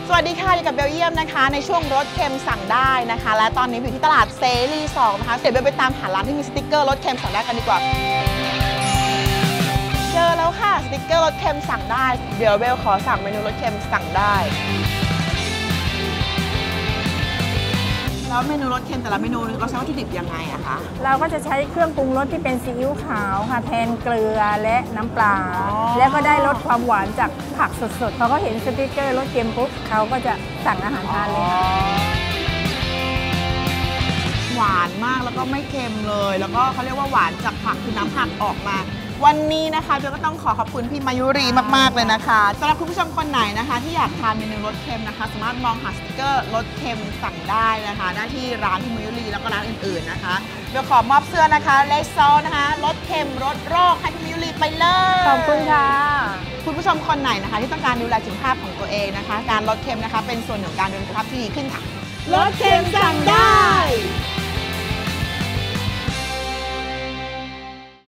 สวัสดีค่ะอยู่กับเบลเยียมนะคะในช่วงรถเค็มสั่งได้นะคะและตอนนี้อยู่ที่ตลาดเสรี2นะคะเดี๋ยวเบลไปตามหาร้านที่มีสติกเกอร์รถเค็มสั่งได้กันดีกว่าเจอแล้วค่ะสติกเกอร์รถเค็มสั่งได้เดี๋ยวเบลขอสั่งเมนูรถเค็มสั่งได้แล้วเมนูรสเค็มแต่ละเมนูเราใช้วัตถุดิบยังไงอะคะเราก็จะใช้เครื่องปรุงรสที่เป็นซีอิ๊วขาวค่ะแทนเกลือและน้ำปลาแล้วก็ได้รสความหวานจากผักสดๆพอเขาเห็นสติ๊กเกอร์รสเค็มปุ๊บเขาก็จะสั่งอาหารทานเลยหวานมากแล้วก็ไม่เค็มเลยแล้วก็เขาเรียกว่าหวานจากผักคือน้ำผักออกมาวันนี้นะคะเบลก็ต้องขอบคุณพี่มายุรีมากๆเลยนะคะสำหรับคุณผู้ชมคนไหนนะคะที่อยากทานเมนูรสเค็มนะคะสามารถมองหาสติกเกอร์รสเค็มสั่งได้นะคะได้ที่ร้านพี่มายุรีแล้วก็ร้านอื่นๆนะคะเบลขอมอบเสื้อนะคะเลซอนะคะรสเค็มรสโรคให้พี่มายุรีไปเลยขอบคุณค่ะคุณผู้ชมคนไหนนะคะที่ต้องการดูแลสุขภาพของตัวเองนะคะการลดเค็มนะคะเป็นส่วนหนึ่งของการดูแลสุขภาพที่ดีขึ้นค่ะลดเค็มสั่งได้